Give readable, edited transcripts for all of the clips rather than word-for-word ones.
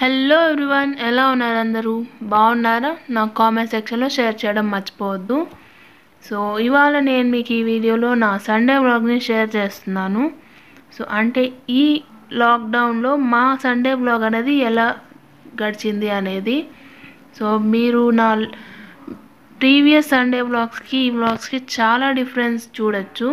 Hello everyone, ఎలా ఉన్నారు అందరూ? బాగున్నారా? నా కామెంట్ సెక్షన్లో షేర్ చేయడం మర్చిపోవద్దు. సో ఇవాళ నేను మీకు ఈ వీడియోలో నా సండే వ్లాగ్ని షేర్ చేస్తున్నాను. సో అంటే ఈ లాక్డౌన్లో మా సండే వ్లాగ్ అనేది ఎలా గడిచింది అనేది. సో మీరు నా ప్రీవియస్ సండే వ్లాగ్స్కి ఈ వ్లాగ్స్కి చాలా డిఫరెన్స్ చూడొచ్చు.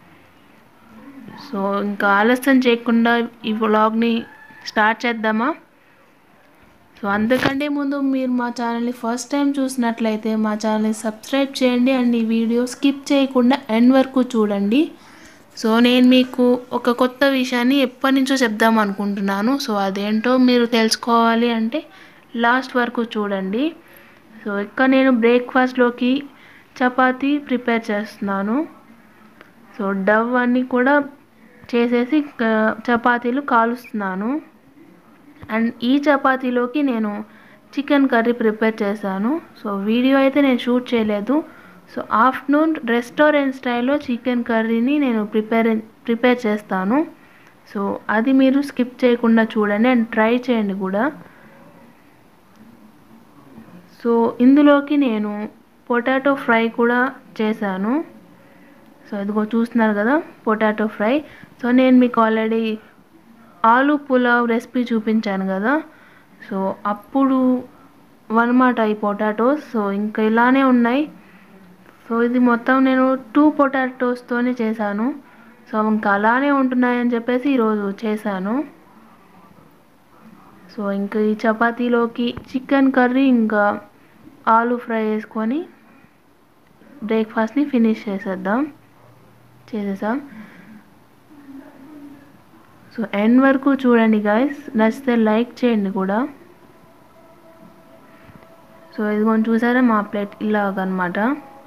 సో ఇంకా ఆలస్యం చేయకుండా ఈ వ్లాగ్ని స్టార్ట్ చేద్దామా? సో అంతకంటే ముందు మీరు మా ఛానల్ని ఫస్ట్ టైం చూసినట్లయితే మా ఛానల్ని సబ్స్క్రైబ్ చేయండి అండ్ ఈ వీడియో స్కిప్ చేయకుండా ఎండ్ వరకు చూడండి. సో నేను మీకు ఒక కొత్త విషయాన్ని ఎప్పటి నుంచో చెప్దాం అనుకుంటున్నాను. సో అదేంటో మీరు తెలుసుకోవాలి అంటే లాస్ట్ వరకు చూడండి. సో ఇక్కడ నేను బ్రేక్ఫాస్ట్లోకి చపాతీ ప్రిపేర్ చేస్తున్నాను. సో డవ్ అన్నీ కూడా చేసేసి చపాతీలు కాలుస్తున్నాను. అండ్ ఈ చపాతీలోకి నేను చికెన్ కర్రీ ప్రిపేర్ చేశాను. సో వీడియో అయితే నేను షూట్ చేయలేదు. సో ఆఫ్టర్నూన్ రెస్టారెంట్ స్టైల్లో చికెన్ కర్రీని నేను ప్రిపేర్ చేస్తాను. సో అది మీరు స్కిప్ చేయకుండా చూడండి అండ్ ట్రై చేయండి కూడా. సో ఇందులోకి నేను పొటాటో ఫ్రై కూడా చేశాను. సో ఇదిగో చూస్తున్నారు కదా పొటాటో ఫ్రై. సో నేను మీకు ఆల్రెడీ ఆలూ పులావ్ రెసిపీ చూపించాను కదా. సో అప్పుడు అన్నమాట ఈ పొటాటోస్. సో ఇంకా ఇలానే ఉన్నాయి. సో ఇది మొత్తం నేను 2 పొటాటోస్తోనే చేశాను. సో ఇంకా అలానే ఉంటున్నాయని చెప్పేసి ఈరోజు చేశాను. సో ఇంకా ఈ చపాతీలోకి చికెన్ కర్రీ ఇంకా ఆలూ ఫ్రై వేసుకొని బ్రేక్ఫాస్ట్ని ఫినిష్ చేసేసాం. సో ఎండ్ వరకు చూడండి గైస్, నచ్చితే లైక్ చేయండి కూడా. సో ఇదిగోని చూసారా మా ప్లేట్ ఇలాగనమాట.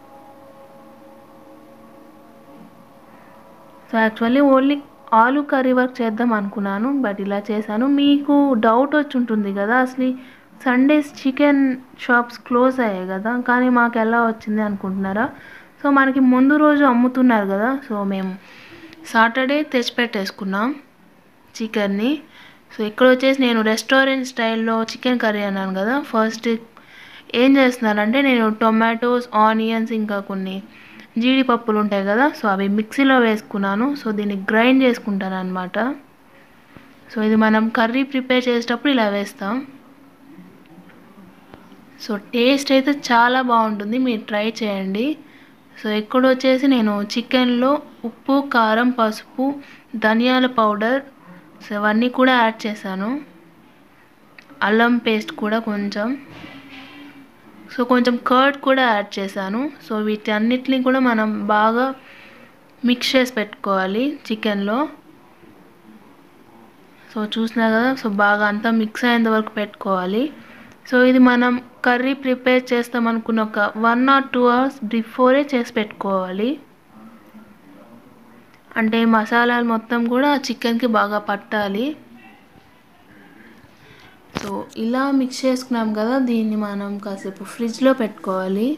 సో యాక్చువల్లీ ఓన్లీ ఆలూ కర్రీ వర్క్ చేద్దాం అనుకున్నాను, బట్ ఇలా చేశాను. మీకు డౌట్ వచ్చి ఉంటుంది కదా, అసలు సండేస్ చికెన్ షాప్స్ క్లోజ్ అయ్యాయి కదా, కానీ మాకు ఎలా వచ్చింది అనుకుంటున్నారా? సో మనకి ముందు రోజు అమ్ముతున్నారు కదా. సో మేము సాటర్డే తెచ్చిపెట్టేసుకున్నాం చికెన్ని. సో ఇక్కడ వచ్చేసి నేను రెస్టారెంట్ స్టైల్లో చికెన్ కర్రీ అన్నాను కదా. ఫస్ట్ ఏం చేస్తున్నానంటే నేను టొమాటోస్, ఆనియన్స్ ఇంకా కొన్ని జీడిపప్పులు ఉంటాయి కదా, సో అవి మిక్సీలో వేసుకున్నాను. సో దీన్ని గ్రైండ్ చేసుకుంటాను అనమాట. సో ఇది మనం కర్రీ ప్రిపేర్ చేసేటప్పుడు ఇలా వేస్తాం. సో టేస్ట్ అయితే చాలా బాగుంటుంది, మీరు ట్రై చేయండి. సో ఇక్కడ వచ్చేసి నేను చికెన్లో ఉప్పు, కారం, పసుపు, ధనియాల పౌడర్, సో అవన్నీ కూడా యాడ్ చేశాను. అల్లం పేస్ట్ కూడా కొంచెం, సో కొంచెం కర్డ్ కూడా యాడ్ చేశాను. సో వీటన్నిటిని కూడా మనం బాగా మిక్స్ చేసి పెట్టుకోవాలి చికెన్లో. సో చూసినా కదా, సో బాగా అంతా మిక్స్ అయ్యేంత వరకు పెట్టుకోవాలి. సో ఇది మనం కర్రీ ప్రిపేర్ చేస్తాం అనుకున్న ఒక 1 or 2 hours బిఫోరే చేసి పెట్టుకోవాలి. అంటే మసాలాలు మొత్తం కూడా చికెన్కి బాగా పట్టాలి. సో ఇలా మిక్స్ చేసుకున్నాం కదా, దీన్ని మనం కాసేపు ఫ్రిడ్జ్లో పెట్టుకోవాలి.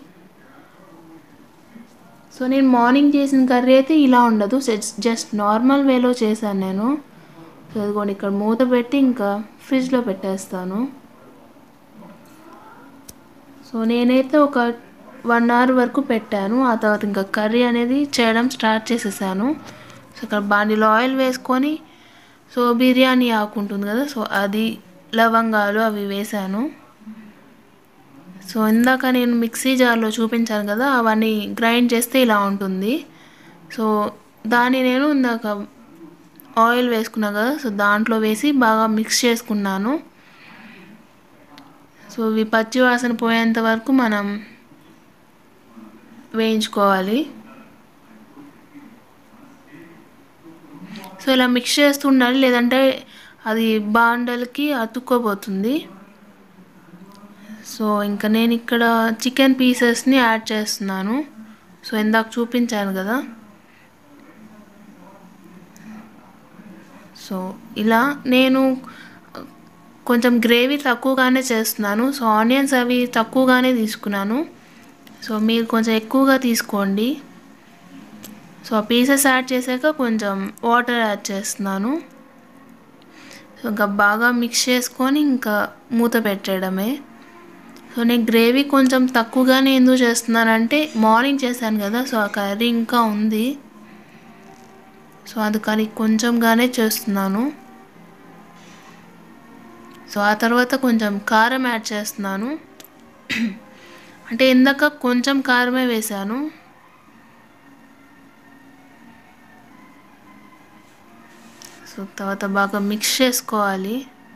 సో నేను మార్నింగ్ చేసిన కర్రీ అయితే ఇలా ఉండదు, జస్ట్ నార్మల్ వేలో చేశాను నేను. సో ఇదిగోండి ఇక్కడ మూత పెట్టి ఇంకా ఫ్రిడ్జ్లో పెట్టేస్తాను. సో నేనైతే ఒక 1 hour వరకు పెట్టాను. ఆ తర్వాత ఇంకా కర్రీ అనేది చేయడం స్టార్ట్ చేసేసాను. సో ఇక్కడ బాండీలో ఆయిల్ వేసుకొని, సో బిర్యానీ ఆకు ఉంటుంది కదా, సో అది, లవంగాలు అవి వేసాను. సో ఇందాక నేను మిక్సీ జార్లో చూపించాను కదా, అవన్నీ గ్రైండ్ చేస్తే ఇలా ఉంటుంది. సో దాన్ని నేను ఇందాక ఆయిల్ వేసుకున్నా కదా, సో దాంట్లో వేసి బాగా మిక్స్ చేసుకున్నాను. సో ఇవి పచ్చి వాసన పోయేంత వరకు మనం వేయించుకోవాలి. సో ఇలా మిక్స్ చేస్తూ ఉండాలి, లేదంటే అది బాండలకి అతుక్కోబోతుంది. సో ఇంకా నేను ఇక్కడ చికెన్ పీసెస్ని యాడ్ చేస్తున్నాను. సో ఇందాక చూపించాను కదా. సో ఇలా నేను కొంచెం గ్రేవీ తక్కువగానే చేస్తున్నాను. సో ఆనియన్స్ అవి తక్కువగానే తీసుకున్నాను. సో మీరు కొంచెం ఎక్కువగా తీసుకోండి. సో పీసెస్ యాడ్ చేశాక కొంచెం వాటర్ యాడ్ చేస్తున్నాను. సో ఇంకా బాగా మిక్స్ చేసుకొని ఇంకా మూత పెట్టేయడమే. సో నేను గ్రేవీ కొంచెం తక్కువగానే ఎందుకు చేస్తున్నానంటే మార్నింగ్ చేశాను కదా, సో ఆ కర్రీ ఇంకా ఉంది. సో అందుకని కొంచెంగానే చేస్తున్నాను. సో ఆ తర్వాత కొంచెం కారం యాడ్ చేస్తున్నాను. అంటే ఇందాక కొంచెం కారమే వేశాను. సో తర్వాత బాగా మిక్స్ చేసుకోవాలి.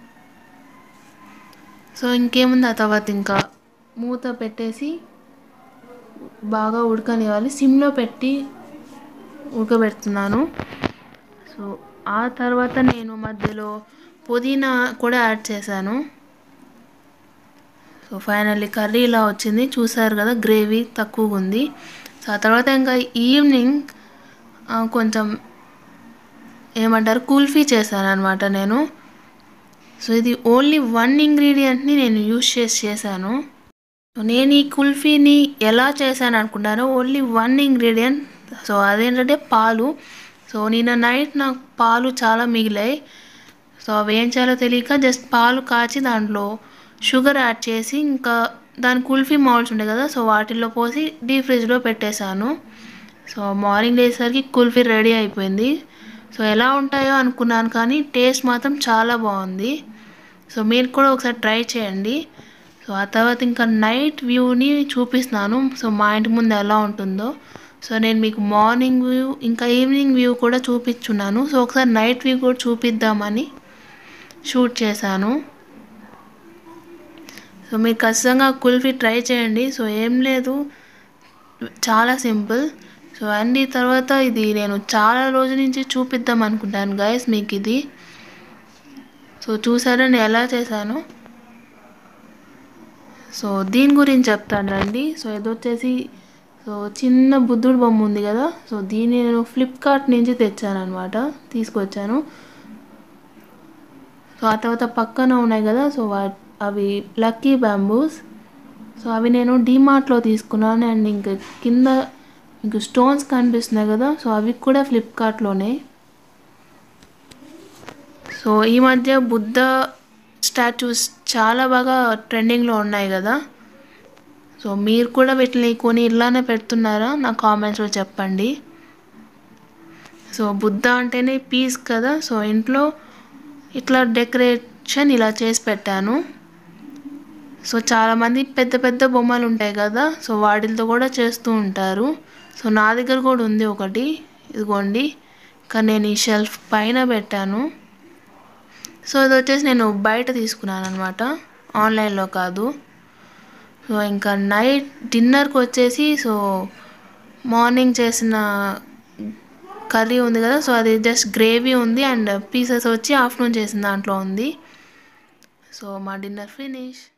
సో ఇంకేముంది, ఆ తర్వాత ఇంకా మూత పెట్టేసి బాగా ఉడకనివ్వాలి. సిమ్లో పెట్టి ఉడకబెడుతున్నాను. సో ఆ తర్వాత నేను మధ్యలో పుదీనా కూడా యాడ్ చేశాను. సో ఫైనల్లీ కర్రీ ఇలా వచ్చింది. చూసారు కదా, గ్రేవీ తక్కువగా ఉంది. సో ఆ తర్వాత ఇంకా ఈవినింగ్ కొంచెం ఏమంటారు కుల్ఫీ చేశాను అనమాట నేను. సో ఇది ఓన్లీ 1 ఇంగ్రీడియంట్ని నేను యూజ్ చేశాను. నేను ఈ కుల్ఫీని ఎలా చేశాను అనుకుంటాను, ఓన్లీ 1 ఇంగ్రీడియంట్. సో అదేంటంటే పాలు. సో నిన్న నైట్ నాకు పాలు చాలా మిగిలాయి. సో అవి ఏం చేయాలో తెలియక జస్ట్ పాలు కాచి దాంట్లో షుగర్ యాడ్ చేసి ఇంకా దాని కుల్ఫీ మౌల్డ్స్ ఉంటాయి కదా, సో వాటిల్లో పోసి డీప్ ఫ్రిడ్జ్లో పెట్టేశాను. సో మార్నింగ్ లేసరికి కుల్ఫీ రెడీ అయిపోయింది. సో ఎలా ఉంటాయో అనుకున్నాను కానీ టేస్ట్ మాత్రం చాలా బాగుంది. సో మీరు కూడా ఒకసారి ట్రై చేయండి. సో ఆ తర్వాత ఇంకా నైట్ వ్యూని చూపిస్తున్నాను. సో మా ఇంటి ముందు ఎలా ఉంటుందో. సో నేను మీకు మార్నింగ్ వ్యూ ఇంకా ఈవినింగ్ వ్యూ కూడా చూపించున్నాను. సో ఒకసారి నైట్ వ్యూ కూడా చూపిద్దామని షూట్ చేశాను. సో మీరు ఖచ్చితంగా కుల్ఫీ ట్రై చేయండి. సో ఏం లేదు, చాలా సింపుల్. సో అండ్ ఈ తర్వాత ఇది నేను చాలా రోజుల నుంచి చూపిద్దాం అనుకుంటాను గైస్ మీకు ఇది. సో చూసారా నేను ఎలా చేశాను. సో దీని గురించి చెప్తాను రండి. సో ఇది వచ్చేసి సో చిన్న బుద్ధుడు బొమ్మ ఉంది కదా, సో దీన్ని నేను ఫ్లిప్కార్ట్ నుంచి తెచ్చాను అనమాట, తీసుకొచ్చాను. సో ఆ తర్వాత పక్కన ఉన్నాయి కదా, సో అవి లక్కీ బ్యాంబూస్. సో అవి నేను డీమార్ట్లో తీసుకున్నాను. అండ్ ఇంకా కింద మీకు స్టోన్స్ కనిపిస్తున్నాయి కదా, సో అవి కూడా ఫ్లిప్కార్ట్లోనే. సో ఈ మధ్య బుద్ధ స్టాచ్యూస్ చాలా బాగా ట్రెండింగ్లో ఉన్నాయి కదా. సో మీరు కూడా వీటిని కొని ఇలానే పెడుతున్నారా, నా కామెంట్స్లో చెప్పండి. సో బుద్ధ అంటేనే పీస్ కదా, సో ఇంట్లో ఇట్లా డెకరేషన్ ఇలా చేసి పెట్టాను. సో చాలామంది పెద్ద పెద్ద బొమ్మలు ఉంటాయి కదా, సో వాటితో కూడా చేస్తూ ఉంటారు. సో నా దగ్గర కూడా ఉంది ఒకటి, ఇదిగోండి. కానీ నేను ఈ షెల్ఫ్ పైన పెట్టాను. సో ఇది వచ్చేసి నేను బయట తీసుకున్నాను అనమాట, ఆన్లైన్లో కాదు. సో ఇంకా నైట్ డిన్నర్కి వచ్చేసి సో మార్నింగ్ చేసిన కర్రీ ఉంది కదా, సో అది జస్ట్ గ్రేవీ ఉంది. అండ్ పీసెస్ వచ్చి ఆఫ్టర్నూన్ చేసిన దాంట్లో ఉంది. సో మా డిన్నర్ ఫినిష్.